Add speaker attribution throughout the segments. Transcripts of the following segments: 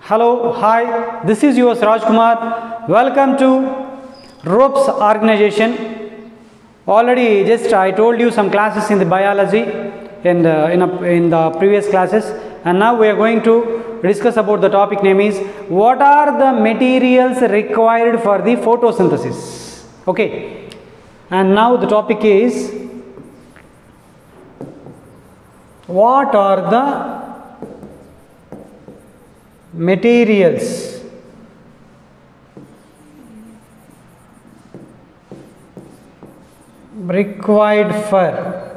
Speaker 1: Hello, hi, this is yours Rajkumar. Welcome to ropes organization. Already just I told you some classes in the biology and in the previous classes, and now we are going to discuss about the topic name is what are the materials required for the photosynthesis. Okay, and now the topic is what are the materials required for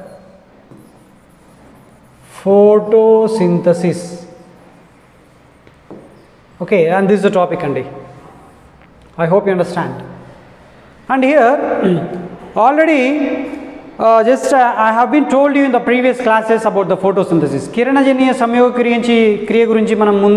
Speaker 1: photosynthesis. Okay, and this is the topic, Andy. I hope you understand. And here already I have been told you in the previous classes about the photosynthesis. కిరణజన్య సంయోగ క్రియ గురించి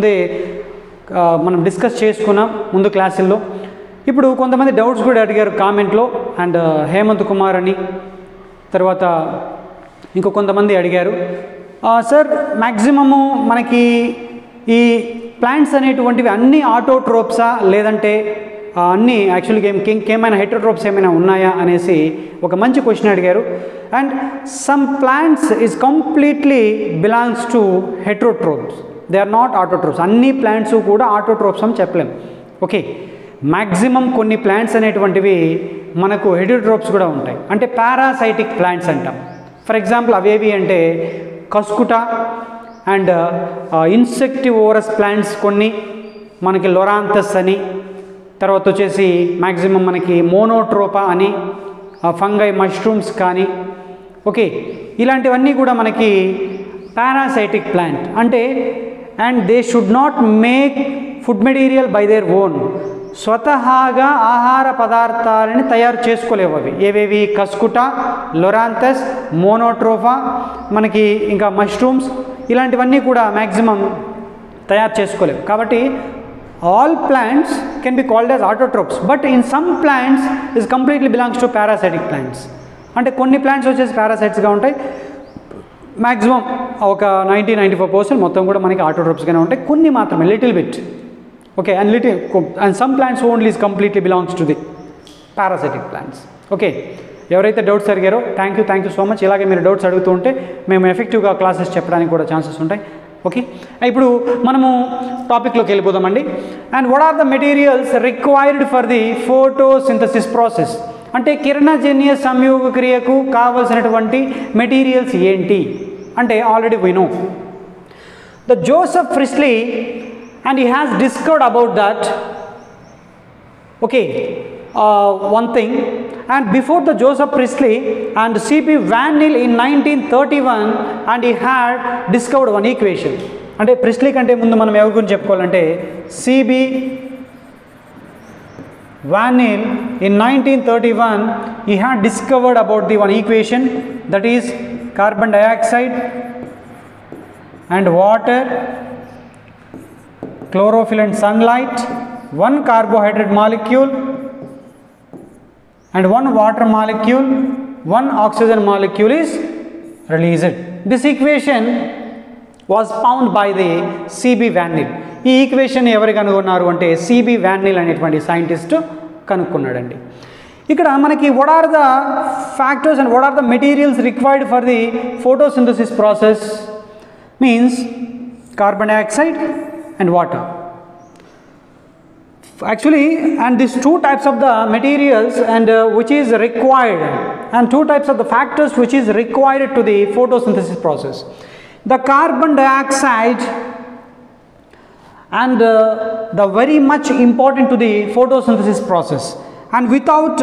Speaker 1: మనం discuss చేసుకున్నాం ముందు క్లాసుల్లో. ఇప్పుడు కొంతమంది డౌట్స్ కూడా అడిగారు కామెంట్లో, అండ్ హేమంత్ కుమార్ అని, తర్వాత ఇంకో కొంతమంది అడిగారు, సార్ మ్యాక్సిమము మనకి ఈ ప్లాంట్స్ అనేటువంటివి అన్ని ఆటోట్రోప్సా లేదంటే అన్నీ యాక్చువల్గా ఇంకేమైనా హెటరోట్రోప్స్ ఏమైనా ఉన్నాయా అనేసి ఒక మంచి క్వశ్చన్ అడిగారు. And some plants is completely belongs to heterotrophs, they are not autotrophs. అన్ని ప్లాంట్స్ కూడా ఆటోట్రోప్స్ అని చెప్పలేం. ఓకే, మ్యాక్సిమం కొన్ని ప్లాంట్స్ అనేటువంటివి మనకు హెటరోట్రోప్స్ కూడా ఉంటాయి, అంటే పారాసైటిక్ ప్లాంట్స్ అంటాం. ఫర్ ఎగ్జాంపుల్ అవేవి అంటే కస్కుటా అండ్ ఇన్సెక్టివోరస్ ప్లాంట్స్ కొన్ని, మనకి లొరాంథస్ అని, తర్వాత వచ్చేసి మ్యాక్సిమం మనకి మోనోట్రోపా అని, ఫంగై మష్రూమ్స్ కానీ. ఓకే, ఇలాంటివన్నీ కూడా మనకి పారాసైటిక్ ప్లాంట్ అంటే, and they should not make food material by their own. స్వతహాగా ఆహార పదార్థాలని తయారు చేసుకోలేవు అవి. ఏవేవి? కస్కుటా, లొరాంథస్, మోనోట్రోఫా, మనకి ఇంకా మష్రూమ్స్, ఇలాంటివన్నీ కూడా మ్యాక్సిమం తయారు చేసుకోలేవు. కాబట్టి all plants can be called as autotrophs, but in some plants is completely belongs to parasitic plants. అంటే కొన్ని ప్లాంట్స్ వచ్చేసి పారాసైట్స్గా ఉంటాయి, మ్యాక్సిమం ఒక 90-95% మొత్తం కూడా మనకి ఆటోట్రోప్స్గానే ఉంటాయి, కొన్ని మాత్రమే little bit. Okay, and some plants only is completely belongs to the parasitic plants. Okay, ఎవరైతే డౌట్స్ అడిగారో థ్యాంక్ యూ సో మచ్. ఇలాగే మీరు డౌట్స్ అడుగుతూ ఉంటే మేము ఎఫెక్టివ్గా క్లాసెస్ చెప్పడానికి కూడా ఛాన్సెస్ ఉంటాయి. ఓకే, ఇప్పుడు మనము టాపిక్లోకి వెళ్ళిపోదామండి. And what are the materials required for the photosynthesis process, అంటే కిరణజన్య సంయోగ క్రియకు కావలసినటువంటి మెటీరియల్స్ ఏంటి అంటే, already we know the Joseph Priestley and he has discovered about that. Okay, one thing, and before the Joseph Priestley and C.P. Van Nil in 1931, and he had discovered one equation. అంటే Priestley కంటే ముందు మనం ఎవరి గురించి చెప్పుకోవాలంటే C.B. Van Nil in 1931 he had discovered about the one equation, that is carbon dioxide and water, chlorophyll and sunlight, one carbohydrate molecule and one water molecule, one oxygen molecule is released. This equation was found by the C.B. Van Nil. ఈ equation ఎవరు కనుగొన్నారు అంటే C.B. Van Nil అనేటువంటి scientist కనుక్కున్నాడండి. ఇక్కడ మనకి what are the factors and what are the materials required for the photosynthesis process means carbon dioxide and water. Actually, and these two types of the materials and which is required, and two types of the factors which is required to the photosynthesis process. The carbon dioxide and the very much important to the photosynthesis process, and without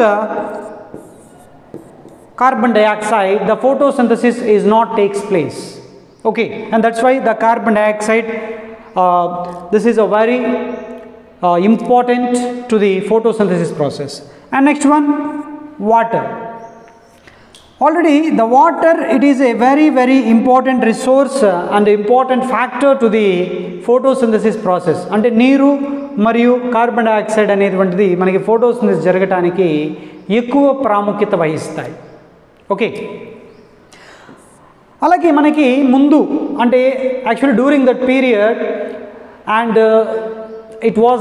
Speaker 1: carbon dioxide the photosynthesis is not takes place. Okay, and that's why the carbon dioxide this is a very important to the photosynthesis process. And next one, water. Already the water, it is a very important resource and important factor to the photosynthesis process. అంటే నీరు మరియు carbon dioxide అనేటువంటిది మనకి photosynthesis జరగటానికి ఎక్కువ ప్రాముఖ్యత వహిస్తాయి. Okay, అలాగే మనకి ముందు అంటే actually during that period and it was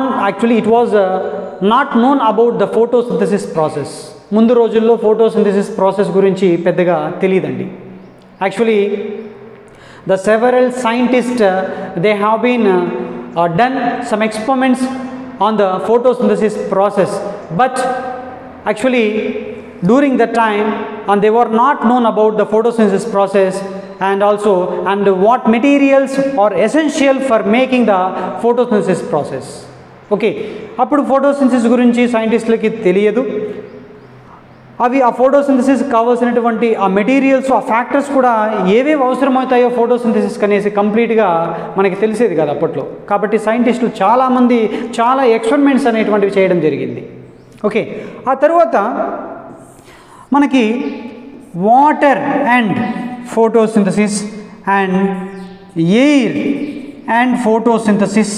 Speaker 1: not known about the photosynthesis process. ముందు రోజుల్లో ఫోటోసింథసిస్ ప్రాసెస్ గురించి పెద్దగా తెలియదండి. Actually the several scientists they have been done some experiments on the photosynthesis process, but actually during that time and they were not known about the photosynthesis process and what materials are essential for making the photosynthesis process. Okay, appudu photosynthesis gurinchi scientistlaki teliyadu. అవి ఆ photosynthesis కావాల్సినటువంటి ఆ materials, ఆ factors కూడా ఏవేవి అవసరమవుతాయో ఫోటోసింథసిస్కి అనేసి కంప్లీట్గా మనకి తెలిసేది కాదు అప్పట్లో. కాబట్టి సైంటిస్టులు చాలామంది చాలా ఎక్స్పెరిమెంట్స్ అనేటువంటివి చేయడం జరిగింది. ఓకే, ఆ తర్వాత మనకి water and photosynthesis and air and photosynthesis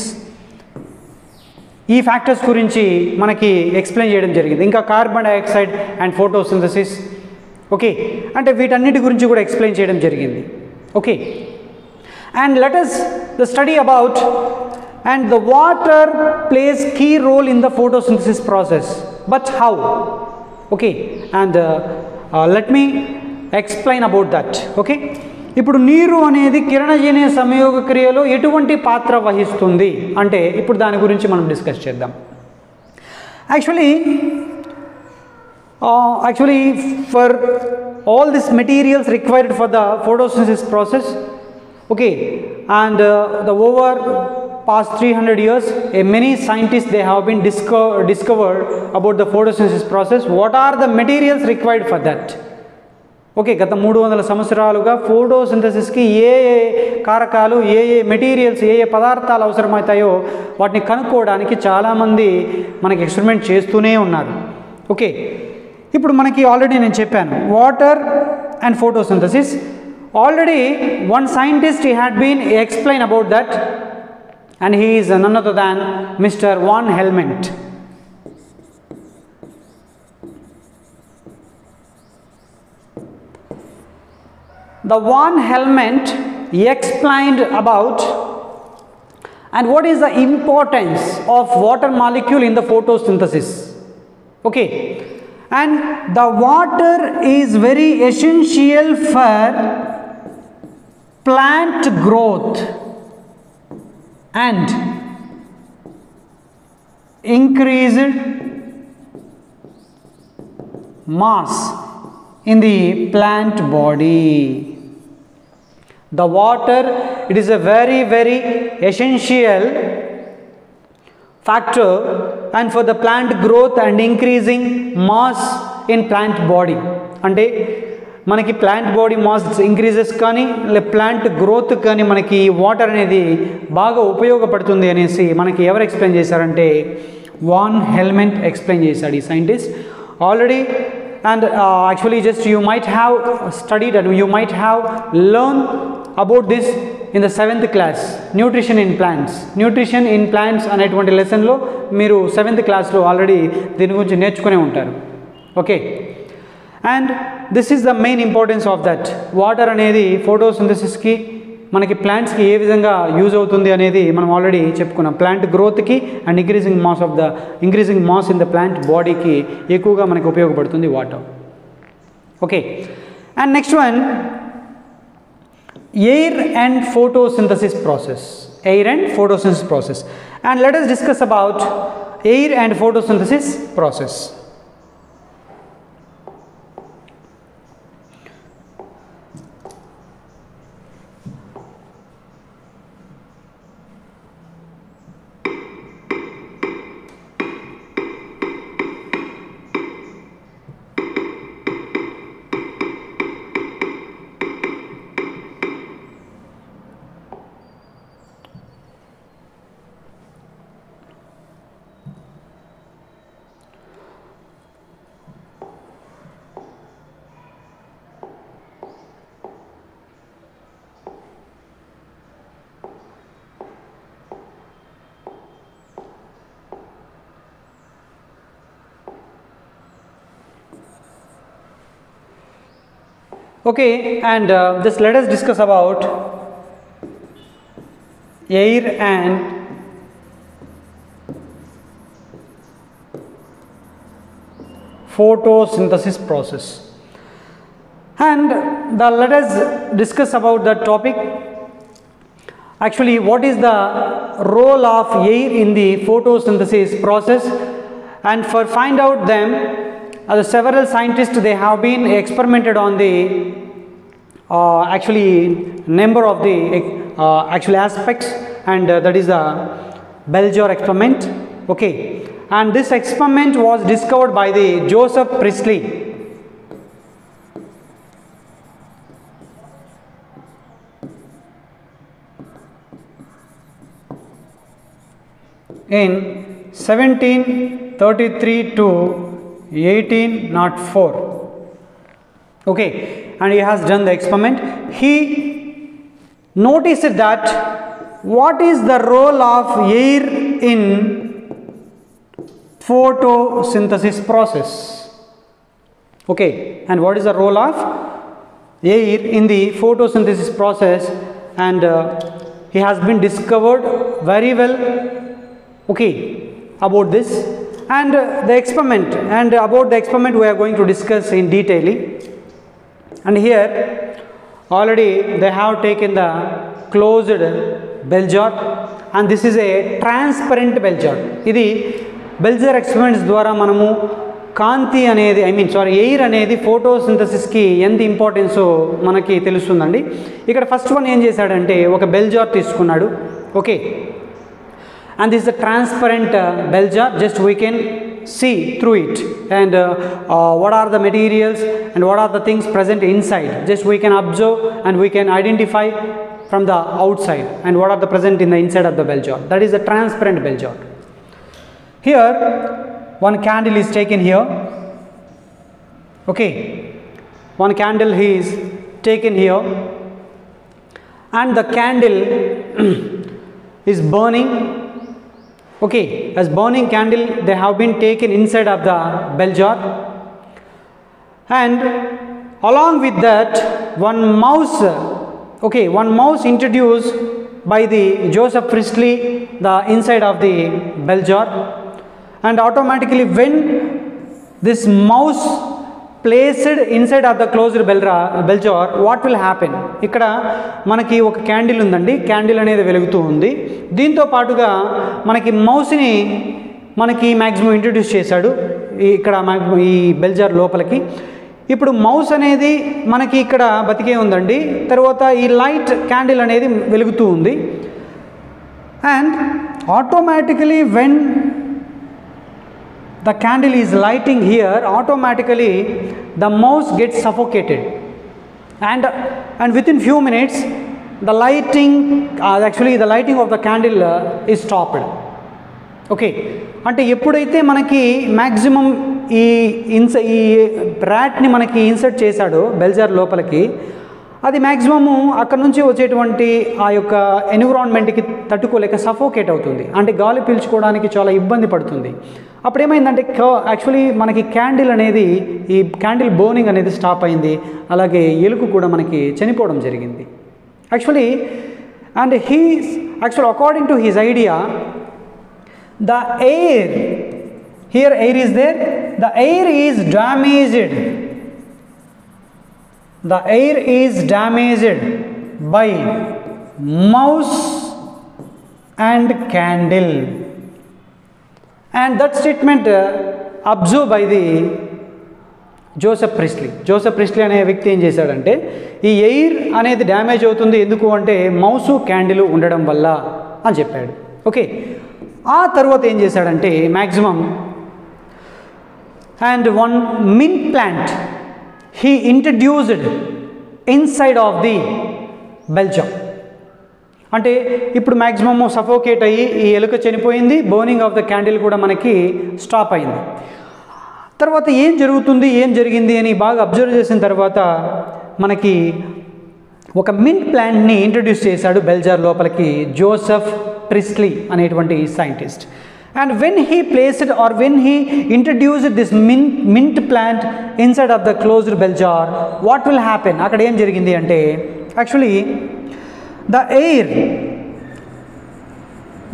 Speaker 1: ఈ ఫ్యాక్టర్స్ గురించి మనకి ఎక్స్ప్లెయిన్ చేయడం జరిగింది. ఇంకా carbon dioxide and photosynthesis. Okay, అంటే వీటన్నిటి గురించి కూడా ఎక్స్ప్లెయిన్ చేయడం జరిగింది. Okay, and let us the study about and the water plays key role in the photosynthesis process, but how? Okay, and let me explain about that. Okay, ఇప్పుడు నీరు అనేది కిరణజన్య సంయోగ క్రియలో ఎటువంటి పాత్ర వహిస్తుంది అంటే ఇప్పుడు దాని గురించి మనం డిస్కస్ చేద్దాం. Actually for all this materials required for the photosynthesis process, okay, and the over past 300 years many scientists they have been discovered about the photosynthesis process. What are the materials required for that? Okay, గత 300 సంవత్సరాలుగా ఫోటోసింథసిస్కి ఏ కారకాలు, ఏ materials, ఏ పదార్థాలు అవసరమవుతాయో వాటిని కనుక్కోవడానికి చాలామంది మనకి experiment చేస్తూనే ఉన్నారు. ఓకే, ఇప్పుడు మనకి ఆల్రెడీ నేను చెప్పాను water and photosynthesis. Already one scientist he had been explain about that and he is none other than Mr. Van Helmont. The Van Helmont explained about and what is the importance of water molecule in the photosynthesis. Okay, and the water is very essential for plant growth and increased mass in the plant body. The water, it is a very essential factor and for the plant growth and increasing mass in plant body. అంటే మనకి plant body mass increases కానీ plant growth కానీ మనకి water అనేది బాగా ఉపయోగపడుతుంది అనేసి మనకి ఎవరు ఎక్స్ప్లెయిన్ చేశారంటే వాన్ హెల్మెంట్ ఎక్స్ప్లెయిన్ చేశాడు ఈ scientist already. And actually just you might have studied and you might have learned about this in the 7th class, nutrition in plants అనేటువంటి లెసన్లో మీరు 7th క్లాస్లో ఆల్రెడీ దీని గురించి నేర్చుకునే ఉంటారు. Okay, and this is the main importance of that. Water అనేది ఫోటోసింథసిస్కి మనకి ప్లాంట్స్కి ఏ విధంగా యూజ్ అవుతుంది అనేది మనం ఆల్రెడీ చెప్పుకున్నాం. ప్లాంట్ గ్రోత్కి and increasing mass in the plant బాడీకి ఎక్కువగా మనకి ఉపయోగపడుతుంది water. Okay, and next one air and photosynthesis process. And let us discuss about air and photosynthesis process. Okay, and just let us discuss about air and photosynthesis process. And let us discuss about that topic. Actually, what is the role of air in the photosynthesis process? And for find out them, several scientists, they have been experimented on the actually number of the actual aspects, and that is the bell jar experiment. Okay, and this experiment was discovered by the Joseph Priestley in 1733 to 1804. Okay, and he has done the experiment. He noticed that what is the role of air in photosynthesis process. Okay, and what is the role of air in the photosynthesis process, and he has been discovered very well. Okay, about this and the experiment, and about the experiment we are going to discuss in detail. And here already they have taken the closed bell jar, and this is a transparent bell jar. Idi bell jar experiments ద్వారా మనము కాంతి అనేది air అనేది photosynthesis కి ఎంత importance మనకి తెలుస్తుందండి. ఇక్కడ first one ఏం చేశాడంటే ఒక బెల్ జార్ తీసుకున్నాడు. Okay, and this is a transparent bell jar, just we can see through it, and what are the materials and what are the things present inside, just we can observe and we can identify from the outside and what are the present in the inside of the bell jar. That is a transparent bell jar. Here one candle is taken here. Okay, one candle is taken here, and the candle is burning. Okay, as burning candle they have been taken inside of the bell jar, and along with that one mouse. Okay, one mouse introduced by the Joseph Priestley the inside of the bell jar, and automatically when this mouse placed inside of the closed bell jar, what will happen? ఇక్కడ మనకి ఒక candle ఉందండి, candle అనేది వెలుగుతూ ఉంది. దీంతో పాటుగా మనకి మౌస్ని మనకి మ్యాక్సిమం ఇంట్రడ్యూస్ చేశాడు ఇక్కడ ఈ బెల్ జార్ లోపలికి. ఇప్పుడు మౌస్ అనేది మనకి ఇక్కడ బతికే ఉందండి. తర్వాత ఈ లైట్ క్యాండిల్ అనేది వెలుగుతూ ఉంది, and automatically when the candle is lighting here, automatically the mouse gets suffocated, and within few minutes the lighting actually the lighting of the candle is stopped. Okay, అంటే ఎప్పుడైతే మనకి మ్యాక్సిమం ఈ ర్యాట్ని మనకి insert చేశాడో bell jar లోపలికి, అది maximum అక్కడ నుంచి వచ్చేటువంటి ఆ యొక్క ఎన్విరాన్మెంట్కి తట్టుకోలేక సఫోకేట్ అవుతుంది, అంటే గాలి పీల్చుకోవడానికి చాలా ఇబ్బంది పడుతుంది. అప్పుడు ఏమైందంటే యాక్చువల్లీ మనకి క్యాండిల్ అనేది ఈ క్యాండిల్ బర్నింగ్ అనేది స్టాప్ అయింది, అలాగే ఎలుక కూడా మనకి చనిపోవడం జరిగింది actually. And according to his idea, the air here air is there, the air is damaged. The air is damaged by mouse and candle, and that statement observed by the Joseph Priestley. Joseph Priestley అనే వ్యక్తి ఏం చేశాడంటే ఈ air అనేది damage అవుతుంది ఎందుకు అంటే mouse candle ఉండడం వల్ల అని చెప్పాడు. ఓకే, ఆ తర్వాత ఏం చేశాడంటే maximum and one mint plant he introduced inside of the bell jar. అంటే ఇప్పుడు మ్యాక్సిమమ్ సఫోకేట్ అయ్యి ఈ ఎలుక చనిపోయింది, బర్నింగ్ ఆఫ్ ద క్యాండిల్ కూడా మనకి స్టాప్ అయింది. తర్వాత ఏం జరుగుతుంది ఏం జరిగింది అని బాగా అబ్జర్వ్ చేసిన తర్వాత మనకి ఒక మింట్ ప్లాంట్ని ఇంట్రడ్యూస్ చేశాడు బెల్ జార్ లోపలికి జోసెఫ్ ప్రిస్లీ అనేటువంటి scientist. And when he placed or when he introduced this mint plant inside of the closed bell jar, what will happen? అక్కడ ఏం జరిగింది అంటే actually the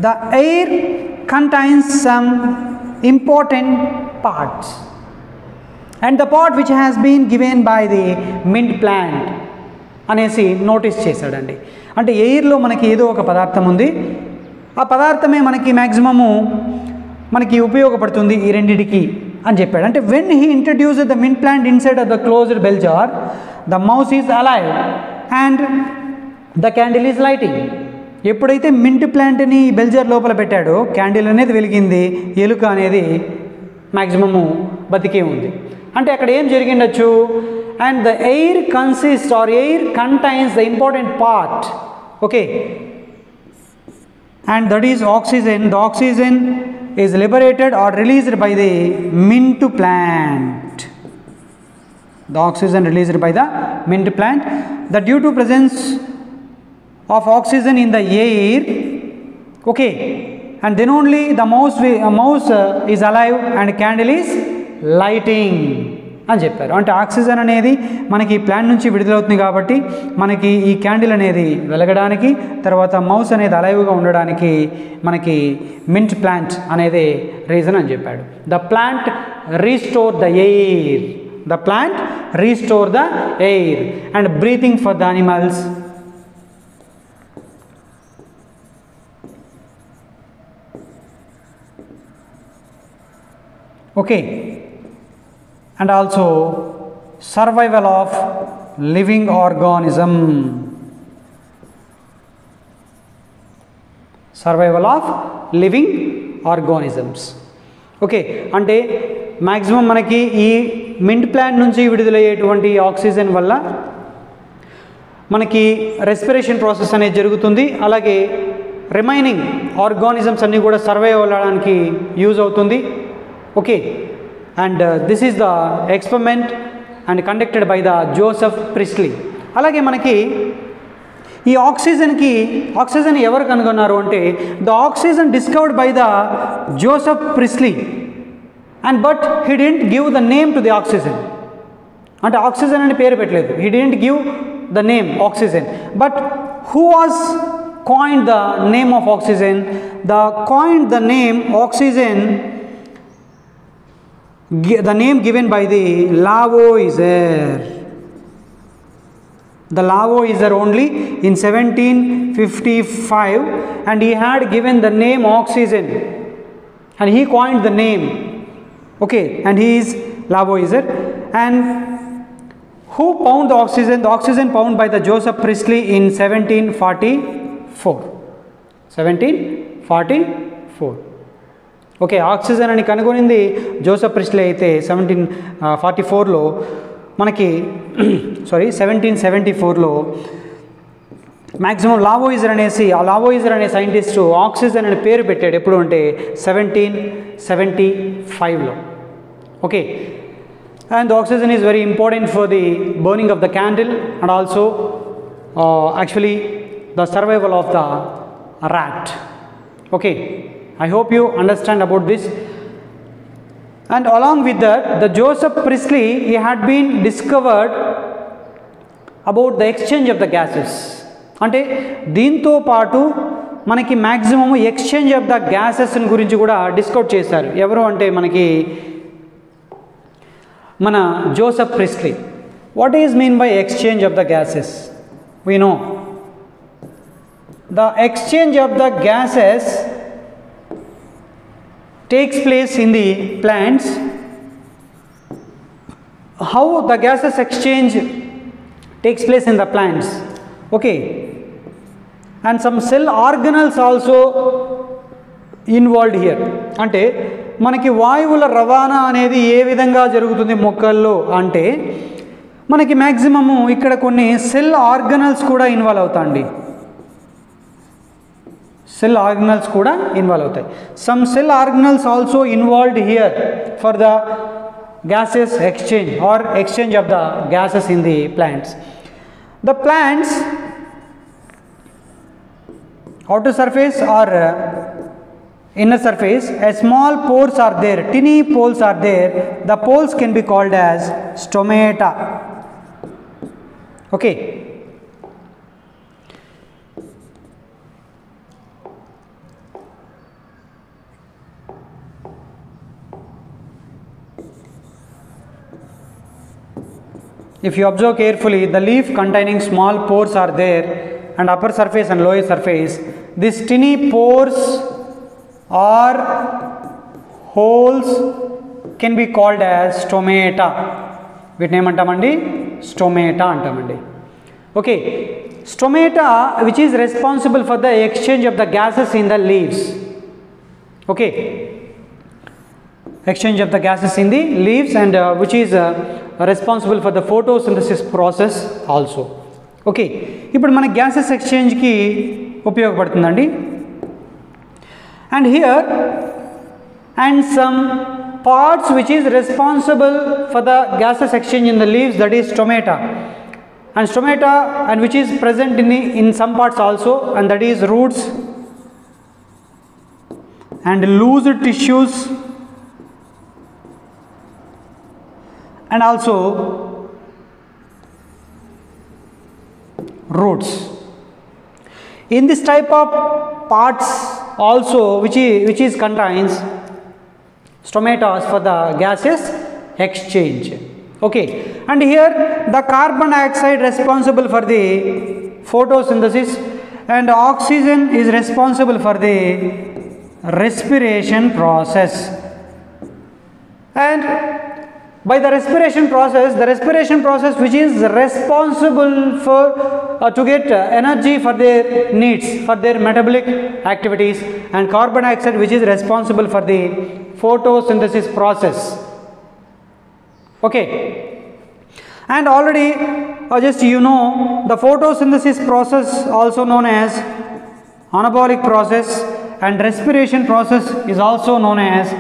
Speaker 1: air contains some important parts. and the part which has been given by the mint plant అనేసి notice చేశాడండి. అంటే ఎయిర్లో మనకి ఏదో ఒక పదార్థం ఉంది, ఆ పదార్థమే మనకి మ్యాక్సిమము మనకి ఉపయోగపడుతుంది ఈ రెండిటికి అని చెప్పాడు. అంటే when he introduced the mint plant inside of the closed bell jar, the mouse is alive and the candle is lighting. ఎప్పుడైతే మింట్ ప్లాంట్ని బెల్ జార్ లోపల పెట్టాడో క్యాండిల్ అనేది వెలిగింది, ఎలుక అనేది మ్యాక్సిమము బతికే ఉంది. అంటే అక్కడ ఏం జరిగిండొచ్చు, and the air consist or air contains the important part, okay, and that is oxygen. The oxygen is liberated or released by the mint plant. The oxygen released by the mint plant, that due to presence of oxygen in the air, okay, and then only the mouse is alive and candle is lighting అని చెప్పారు. అంటే oxygen అనేది మనకి plant నుంచి విడుదలవుతుంది కాబట్టి మనకి ఈ candle అనేది వెలగడానికి, తర్వాత మౌస్ అనేది అలైవ్గా ఉండడానికి మనకి మింట్ ప్లాంట్ అనేది రీజన్ అని చెప్పాడు. The plant restore the air, the plant restore the air and breathing for the animals. Okay, and also survival of living organism, survival of living organisms. Okay, అంటే maximum మనకి ఈ mint plant నుంచి విడుదలయ్యేటువంటి oxygen వల్ల మనకి respiration process అనేది జరుగుతుంది, అలాగే remaining organisms అన్నీ కూడా సర్వైవ్ అవ్వడానికి యూజ్ అవుతుంది. Okay, and this is the experiment and conducted by the Joseph Priestley. అలాగే మనకి ఈ ఆక్సిజన్ ఎవరు కనుగొన్నారు అంటే the oxygen discovered by the Joseph Priestley, and but he didn't give the name to the oxygen. అంటే oxygen అని పేరు పెట్టలేదు, he didn't give the name oxygen, but who was coined the name of oxygen? The name oxygen, the name given by the Lavoisier. The Lavoisier only in 1755, and he had given the name oxygen and he coined the name. Okay, and he is Lavoisier. And who found the oxygen? The oxygen found by the Joseph Priestley in 1744. 1744. Okay, oxygen అని కనుగొనింది Joseph Priestley అయితే 1744లో మనకి 1774లో maximum Lavoisier అనే scientist oxygen అనే పేరు పెట్టాడు. ఎప్పుడు అంటే 1775లో. Okay, and oxygen is very important for the burning of the candle and also actually the survival of the rat. Okay, I hope you understand about this. And along with that, the Joseph Priestley, he had been discovered about the exchange of the gases. అంటే దీంతో పాటు మనకి maximum exchange of the gases గురించి కూడా discuss చేశారు. ఎవరు అంటే మనకి మన Joseph Priestley. What is mean by exchange of the gases? We know the exchange of the gases takes place in the plants. How the gases exchange takes place in the plants? Okay, and some cell organelles also involved here. అంటే మనకి వాయువుల రవాణా అనేది ఏ విధంగా జరుగుతుంది మొక్కల్లో అంటే మనకి మ్యాక్సిమము ఇక్కడ కొన్ని సెల్ ఆర్గనల్స్ కూడా ఇన్వాల్వ్ అవుతాయండి. సెల్ ఆర్గనల్స్ కూడా ఇన్వాల్వ్ అవుతాయి. Some cell organelles also involved here for the gases exchange or exchange of the gases in the plants. The plants outer surface or inner surface, a small pores are there, tiny poles are there. The poles can be called as stomata. Okay, if you observe carefully, the leaf containing small pores are there, and upper surface and lower surface. These tiny pores or holes can be called as stomata. వీటిని ఏమంటామండి? Stomata అంటామండి. Okay, stomata, which is responsible for the exchange of the gases in the leaves. Okay, exchange of the gases in the leaves, and which is responsible for the photosynthesis process also. Okay, ఇప్పుడు మన gases exchange కి ఉపయోగపడుతుందండి. And here, and some parts which is responsible for the gases exchange in the leaves, that is stomata, and stomata, and which is present in some parts also, and that is roots and loose tissues, and also roots. In this type of parts also, which is contains stomata for the gases exchange. Okay, and here the carbon dioxide responsible for the photosynthesis, and oxygen is responsible for the respiration process. And by the respiration process which is responsible for to get energy for their needs, for their metabolic activities, and carbon dioxide which is responsible for the photosynthesis process. Okay, and already just you know, the photosynthesis process also known as anabolic process, and respiration process is also known as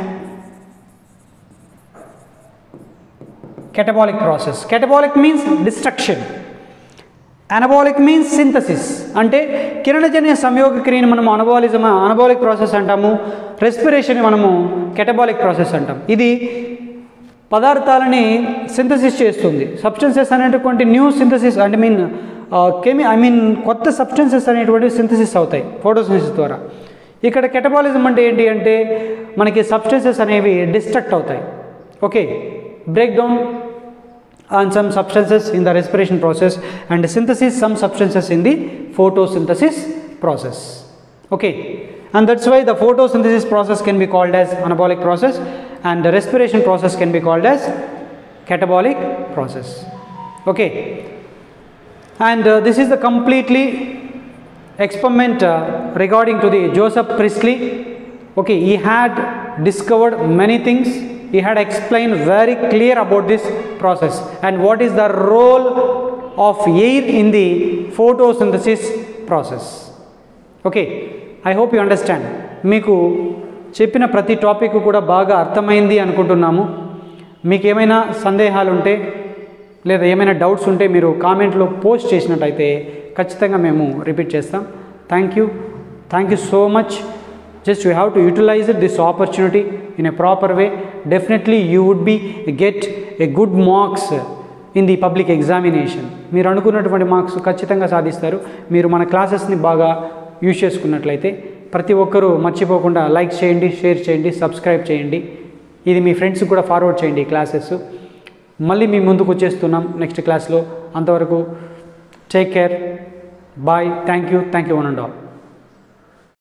Speaker 1: catabolic process. Catabolic means destruction, anabolic means synthesis. అంటే కిరణజన్య సంయోగ క్రియను మనము anabolic process అంటాము, respiration మనము catabolic process అంటాం. ఇది పదార్థాలని సింథసిస్ చేస్తుంది. సబ్స్టెన్సెస్ అనేటువంటి న్యూ సింథసిస్ అంటే కొత్త సబ్స్టెన్సెస్ అనేటువంటి సింథసిస్ అవుతాయి ఫోటోసింథసిస్ ద్వారా. ఇక్కడ కెటబాలిజం అంటే ఏంటి అంటే మనకి సబ్స్టెన్సెస్ అనేవి డిస్ట్రక్ట్ అవుతాయి. Okay, break down on some substances in the respiration process, and synthesis some substances in the photosynthesis process. Okay, and that's why the photosynthesis process can be called as anabolic process, and the respiration process can be called as catabolic process. Okay, and this is the completely experiment regarding to the Joseph Priestley. Okay, he had discovered many things. He had explained very clear about this process and what is the role of air in the photosynthesis process. Okay, I hope you understand. మీకు చెప్పిన ప్రతి topic కూడా బాగా అర్థమైంది అనుకుంటున్నాము. మీకు ఏమైనా సందేహాలు ఉంటే లేదా ఏమైనా డౌట్స్ ఉంటే మీరు కామెంట్లో పోస్ట్ చేసినట్టయితే ఖచ్చితంగా మేము రిపీట్ చేస్తాం. Thank you so much. Just you have to utilize this opportunity in a proper way. Definitely you would be get a good marks in the public examination. మీరు అనుకున్నటువంటి మార్క్స్ ఖచ్చితంగా సాధిస్తారు మీరు మన క్లాసెస్ని బాగా యూజ్ చేసుకున్నట్లయితే. ప్రతి ఒక్కరూ మర్చిపోకుండా లైక్ చేయండి, షేర్ చేయండి, సబ్స్క్రైబ్ చేయండి. ఇది మీ ఫ్రెండ్స్కి కూడా ఫార్వర్డ్ చేయండి ఈ క్లాసెస్. మళ్ళీ మీ ముందుకు వచ్చేస్తున్నాం నెక్స్ట్ క్లాస్లో. అంతవరకు take care, bye, thank you one and all.